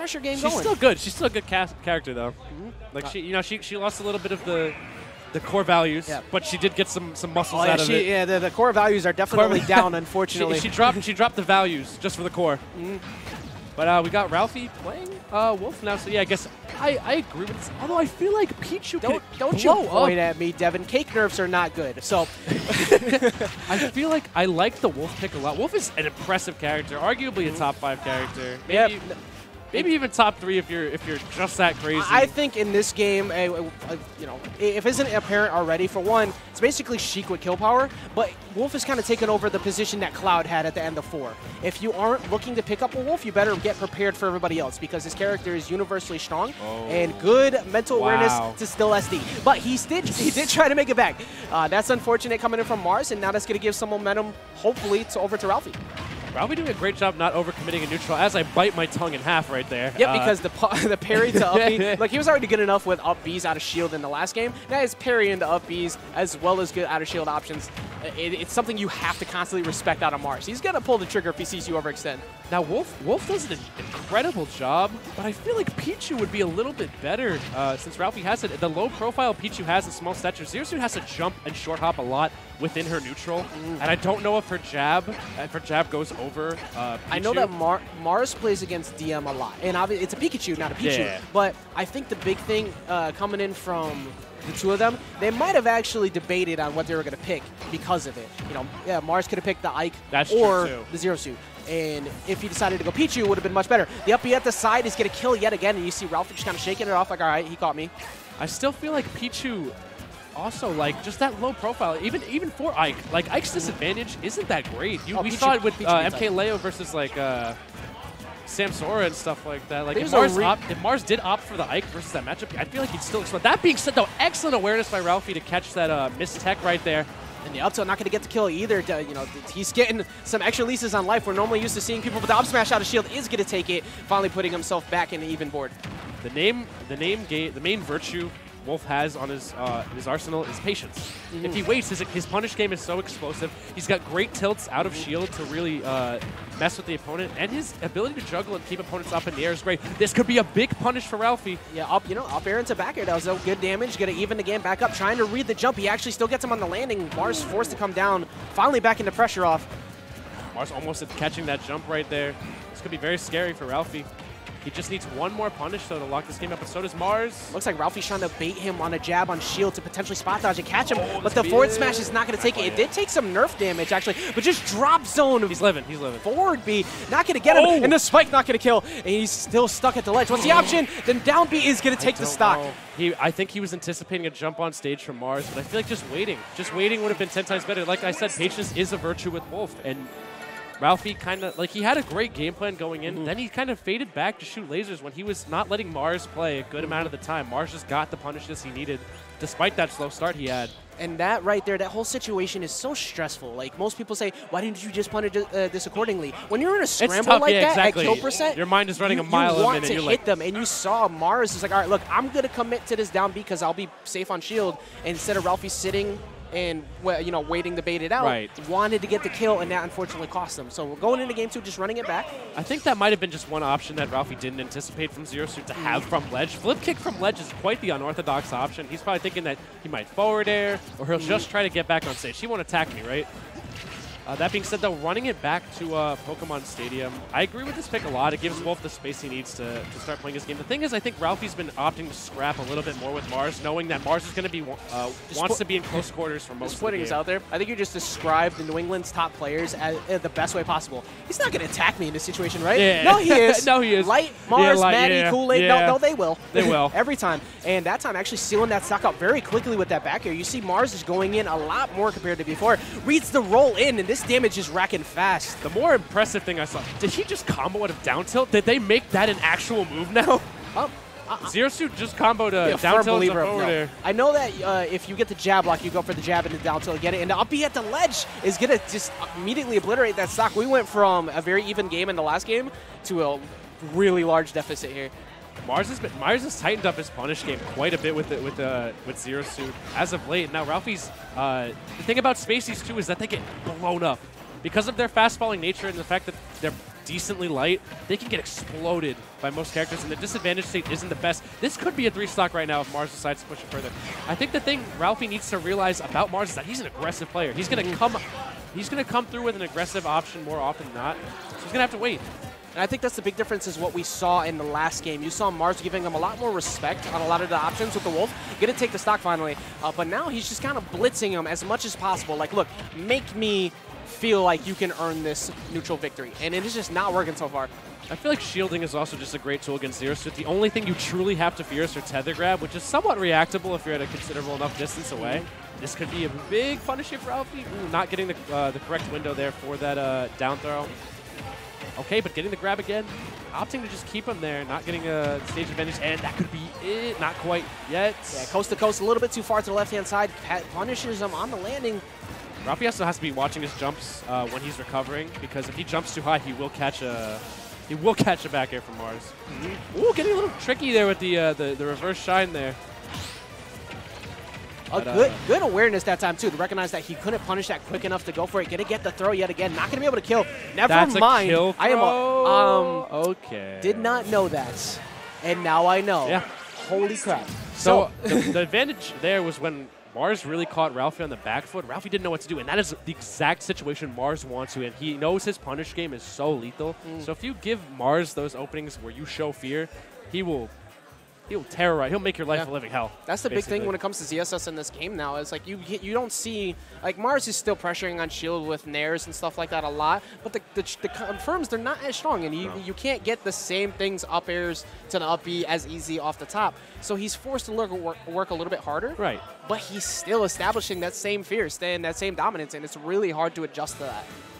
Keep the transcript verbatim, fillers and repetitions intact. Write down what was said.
pressure game She's going. She's still good. She's still a good cast character, though. Mm-hmm. Like, she, you know, she, she lost a little bit of the the core values, yeah. but she did get some some muscles oh, yeah, out of she, it. Yeah, the, the core values are definitely core down, unfortunately. she, she dropped she dropped the values just for the core. Mm-hmm. But uh, we got Ralphie playing uh, Wolf now, so yeah, I guess I, I agree with this. Although I feel like Pichu don't can don't you blow point up. at me, Devin. Cake nerfs are not good. So I feel like I like the Wolf pick a lot. Wolf is an impressive character, arguably a top five character. Maybe, Yep. maybe even top three if you're if you're just that crazy. I think in this game, uh, uh, you know, if it isn't apparent already, for one, it's basically Sheik with kill power, but Wolf has kind of taken over the position that Cloud had at the end of four. If you aren't looking to pick up a Wolf, you better get prepared for everybody else because his character is universally strong oh. and good mental wow. awareness to still S D. But he did, he did try to make it back. Uh, that's unfortunate coming in from Mars, and now that's going to give some momentum, hopefully, to over to Ralphie. Ralphie doing a great job not overcommitting a neutral as I bite my tongue in half right there. Yep, uh, because the the parry to up B, like he was already good enough with up Bs out of shield in the last game. Now he's parrying the up Bs as well as good out of shield options. It, it's something you have to constantly respect out of Mars. He's going to pull the trigger if he sees you overextend. Now, Wolf Wolf does an incredible job, but I feel like Pichu would be a little bit better uh, since Ralphie has it. The low profile Pichu has a small stature. Zero Suit has to jump and short hop a lot within her neutral, mm. and I don't know if her jab, if her jab goes over uh, Pichu. I know that Mar Mars plays against D M a lot, and obviously it's a Pikachu, not a Pichu. Yeah. But I think the big thing uh, coming in from the two of them, they might have actually debated on what they were going to pick because of it. You know, yeah, Mars could have picked the Ike That's or true too. the Zero Suit. And if he decided to go Pichu, it would have been much better. The up B at the side is going to kill yet again, and you see Ralphie just kind of shaking it off like, all right, he caught me. I still feel like Pichu also, like, just that low profile, even even for Ike, like, Ike's disadvantage isn't that great. You, oh, we Pichu, saw it with Pichu uh, beats M K Ike. Leo versus, like, uh, Samsora and stuff like that. Like, if There's a Mars, re opt, if Mars did opt for the Ike versus that matchup, I feel like he'd still explode. That being said, though, excellent awareness by Ralphie to catch that uh, missed tech right there. And the up tilt not going to get the kill either. You know, he's getting some extra leases on life. We're normally used to seeing people with the up smash out of shield is going to take it, finally putting himself back in the even board. The name, the name game, the main virtue Wolf has on his uh, his arsenal is patience. Mm-hmm. If he waits, his, his punish game is so explosive. He's got great tilts out of shield to really uh, mess with the opponent, and his ability to juggle and keep opponents up in the air is great. This could be a big punish for Ralphie. Yeah, up, you know, up air into back air. That was a good damage. Going to even the game back up, trying to read the jump. He actually still gets him on the landing. Mars forced to come down, finally back into pressure off. Mars almost catching that jump right there. This could be very scary for Ralphie. He just needs one more punish, though, to lock this game up, and so does Mars. Looks like Ralphie's trying to bait him on a jab on shield to potentially spot dodge and catch him, oh, but the forward smash is not going to take it. It did take some nerf damage, actually, but just drop zone. He's living. He's living. Forward B, not going to get him, oh. and the spike not going to kill, and he's still stuck at the ledge. What's the option? Then down B is going to take the stock. Know. He, I think he was anticipating a jump on stage from Mars, but I feel like just waiting. Just waiting would have been ten times better. Like I said, patience is a virtue with Wolf, and Ralphie kind of, like, he had a great game plan going in. Mm-hmm. Then he kind of faded back to shoot lasers when he was not letting Mars play a good amount of the time. Mars just got the punishes he needed, despite that slow start he had. And that right there, that whole situation is so stressful. Like, most people say, why didn't you just punish uh, this accordingly? When you're in a scramble tough, like yeah, that exactly. at kill percent, your mind is running you, a mile you a want minute. to You're hit like, them, and you saw Mars is like, all right, look, I'm going to commit to this down B because I'll be safe on shield. And instead of Ralphie sitting and, you know, waiting to bait it out, right. wanted to get the kill, and that unfortunately cost them. So we're going into game two, just running it back. I think that might have been just one option that Ralphie didn't anticipate from Zero Suit to have from ledge. Flip kick from ledge is quite the unorthodox option. He's probably thinking that he might forward air, or he'll just try to get back on stage. He won't attack me, right? Uh, that being said, though, running it back to uh, Pokemon Stadium, I agree with this pick a lot. It gives Wolf the space he needs to, to start playing his game. The thing is, I think Ralphie's been opting to scrap a little bit more with Mars, knowing that Mars is going to be uh, wants to be in close quarters for most just of the putting game. this out there, I think you just described the New England's top players as, uh, the best way possible. He's not going to attack me in this situation, right? Yeah. No, he is. No, he is. Light, Mars, yeah, light, Maddie, yeah, Kool-Aid. yeah. No, no, they will. They will. Every time. And that time, actually sealing that stock up very quickly with that back air. You see Mars is going in a lot more compared to before. Reads the roll in, and this damage is racking fast. The more impressive thing I saw, did he just combo at a down tilt? Did they make that an actual move now? Um, uh, Zero Suit just comboed a yeah, down tilt believer over no. there. I know that uh, if you get the jab block, you go for the jab and the down tilt to get it. And the up B at the ledge is going to just immediately obliterate that stock. We went from a very even game in the last game to a really large deficit here. Mars has been Mars has tightened up his punish game quite a bit with the, with the, with Zero Suit as of late. Now Ralphie's uh, the thing about Spaceys too is that they get blown up because of their fast falling nature and the fact that they're decently light, they can get exploded by most characters, and the disadvantage state isn't the best. This could be a three stock right now if Mars decides to push it further. I think the thing Ralphie needs to realize about Mars is that he's an aggressive player. He's going to come he's going to come through with an aggressive option more often than not, so he's going to have to wait. And I think that's the big difference is what we saw in the last game. You saw Mars giving him a lot more respect on a lot of the options with the Wolf. Going to take the stock finally. Uh, but now he's just kind of blitzing him as much as possible. Like, look, make me feel like you can earn this neutral victory. And it is just not working so far. I feel like shielding is also just a great tool against Zero Suit. The only thing you truly have to fear is your tether grab, which is somewhat reactable if you're at a considerable enough distance away. Mm-hmm. This could be a big punish here for Ralphie. Ooh, not getting the, uh, the correct window there for that uh, down throw. Okay, but getting the grab again, opting to just keep him there, not getting a stage advantage, and that could be it. Not quite yet. Yeah, coast to coast, a little bit too far to the left-hand side. Pat punishes him on the landing. Ralphie also has to be watching his jumps uh, when he's recovering, because if he jumps too high, he will catch a he will catch a back air from Mars. Mm-hmm. Ooh, getting a little tricky there with the uh, the, the reverse shine there. A but, good, uh, good awareness that time, too, to recognize that he couldn't punish that quick enough to go for it. Going to get the throw yet again. Not going to be able to kill. Never That's mind. A kill I am a, um, okay. Did not know that. And now I know. Yeah. Holy crap. So, so the, the advantage there was when Mars really caught Ralphie on the back foot. Ralphie didn't know what to do, and that is the exact situation Mars wants to, and he knows his punish game is so lethal. Mm. So if you give Mars those openings where you show fear, he will He'll terrorize. He'll make your life yeah. a living hell. That's the basically. big thing when it comes to Z S S in this game now. Is like you you don't see like Mars is still pressuring on shield with nairs and stuff like that a lot, but the the, the confirms they're not as strong, and you no. you can't get the same things up airs to the up B as easy off the top. So he's forced to work work, work a little bit harder. Right. But he's still establishing that same fear, staying that same dominance, and it's really hard to adjust to that.